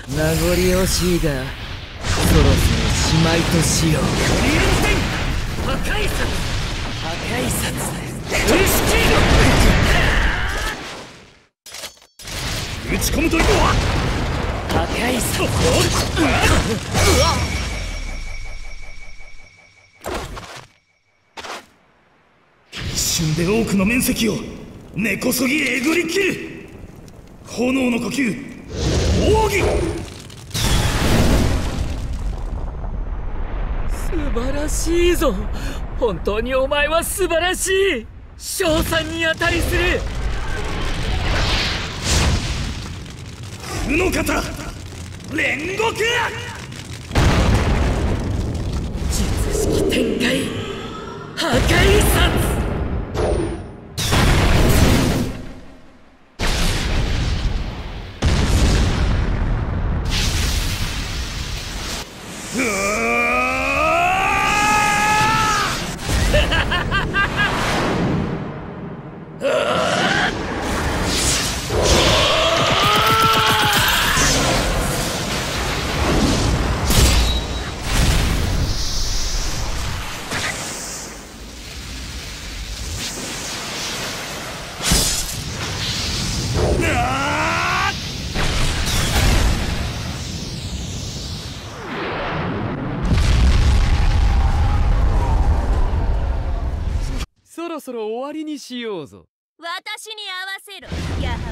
名残惜しいがそろそろしまいとしよう。破壊殺破壊殺取り仕切る打ち込むというのは破壊殺一瞬で多くの面積を根こそぎえぐり切る炎の呼吸奥義。素晴らしいぞ。本当にお前は素晴らしい。称賛に値する。負の型煉獄術式展開破壊殺。 そろそろ終わりにしようぞ。 私に合わせろ、矢幅。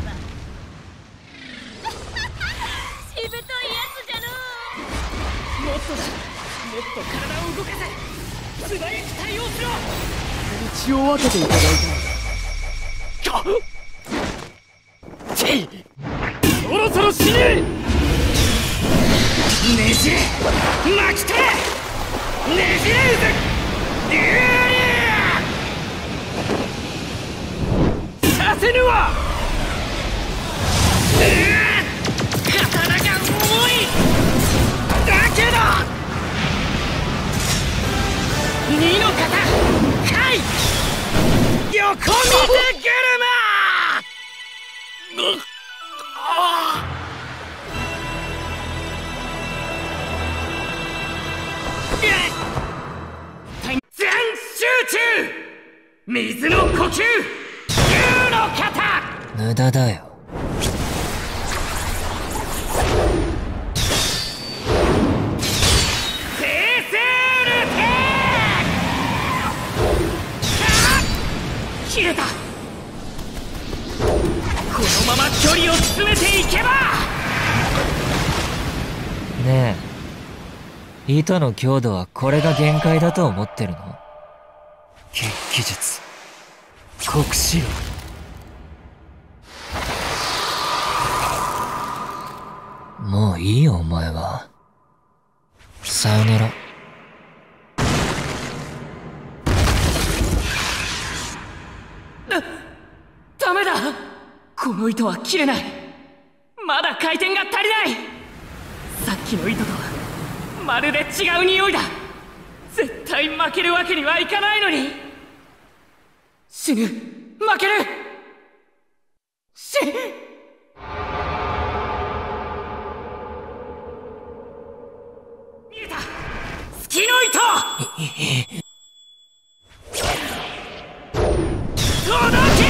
しぶといやつじゃの。 もっとだ。もっと体を動かせ。素早く対応しろ。 道を分けていただいた。そろそろ死ね。 ねじれ巻き取れ。ねじれうぜ竜竜させぬわ。刀が重いだけど二の型かい横見てくるな。全集中水の呼吸竜の型。無駄だよ。切れた。このまま距離を詰めていけば。ねえ、糸の強度はこれが限界だと思ってるの？血気術国士郎。もういいよお前は。さよなら。ダメだ。この糸は切れない。まだ回転が足りない。さっきの糸とはまるで違う匂いだ。絶対負けるわけにはいかないのに。死ぬ。負ける。見えた。月の糸届け。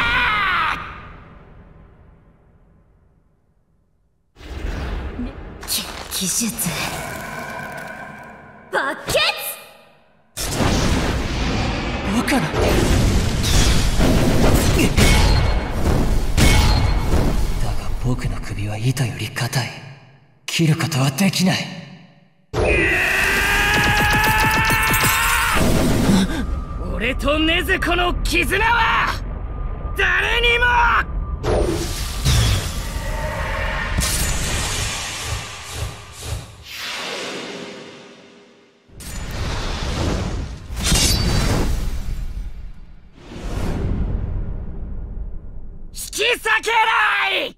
技術バケツ。 バカな。だが僕の首は糸より硬い。切ることはできない。俺と禰豆子の絆は誰にも。引き裂けない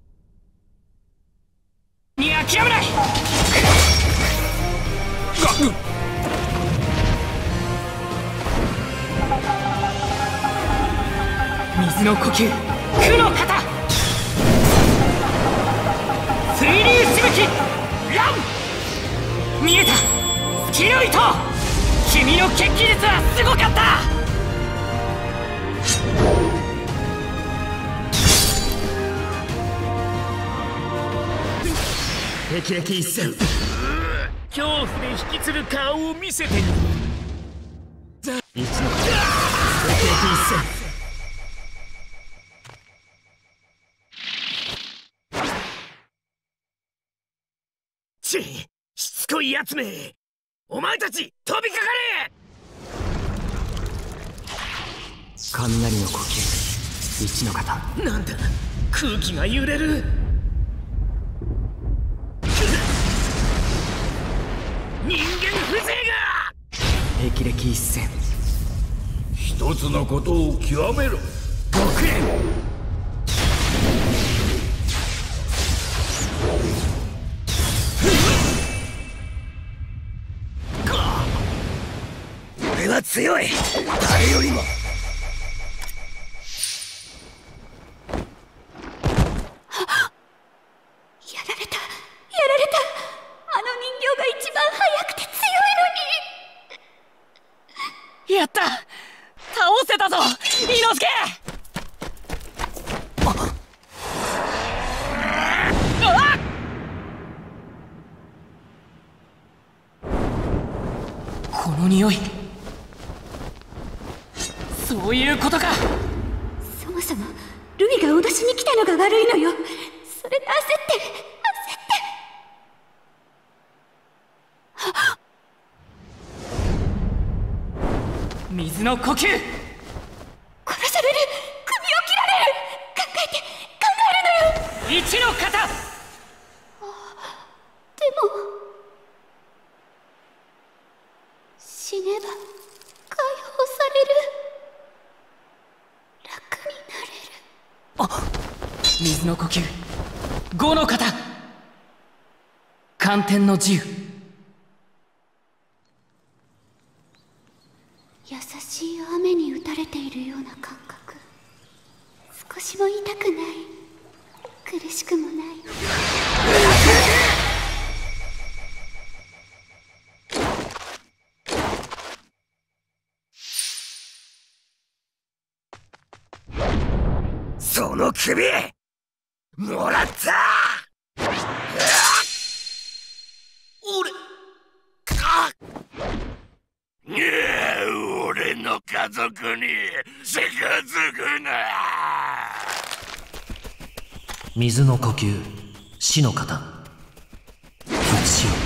に諦めない。水の呼吸空の型水流しぶ撃ラン。見えたスキル糸。君の決起術はすごかった。霹靂一閃。 恐怖で引きつる顔を見せてみる。 一の霹靂一閃。 しつこいやつめ、お前たち飛びかかれ。 雷の呼吸一の型。 なんだ、空気が揺れる。人間風情が。 霹靂一閃。 一つのことを極めろ。 極連。 俺は強い、誰よりも。 やった、倒せたぞ伊之助。この匂い、そういうことか。 そもそもルイが脅しに来たのが悪いのよ。それで焦って水の呼吸。 殺される、首を切られる。考えるのよ。 一の型。 でも死ねば解放される。楽になれる。 水の呼吸五の型。寒天の自由。 優しい雨に打たれているような感覚。少しも痛くない、苦しくもない。 その首もらった。俺の家族に近づくな。 水の呼吸死の型。復しよ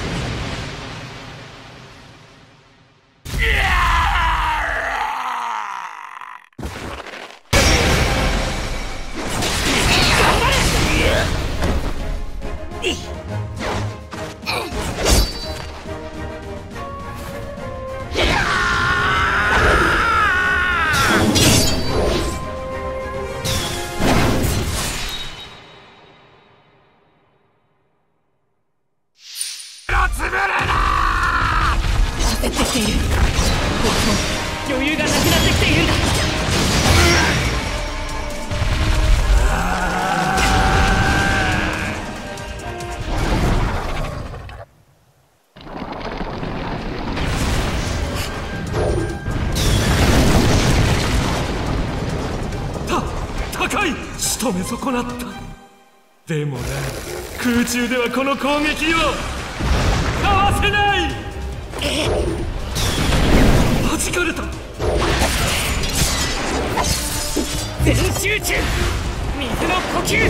焦ってきている。僕も余裕がなくなってきているんだ。 高い、仕留め損なった。でもな、空中ではこの攻撃をかわせない。弾かれた。 全集中。水の呼吸。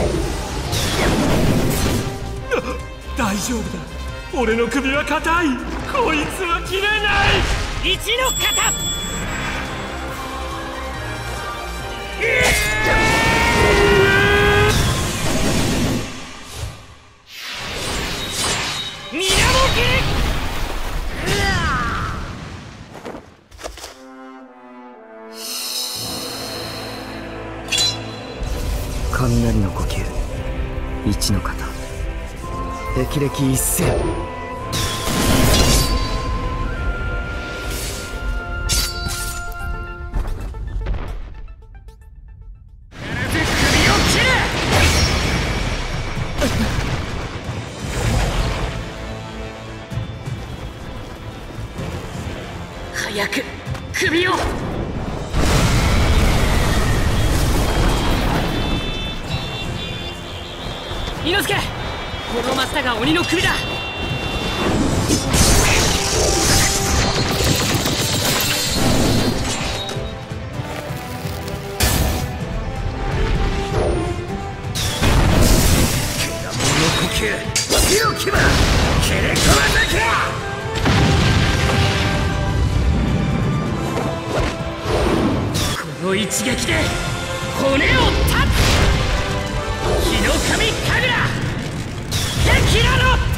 大丈夫だ、俺の首は硬い。こいつは切れない。 一の型。水の切。 雷の呼吸一の型。霹靂一閃。 早く首を。伊之助、この真下が鬼の首だ。 強きは切れ込まなきゃ。 この一撃で骨を断つ。日の神神楽、敵なの。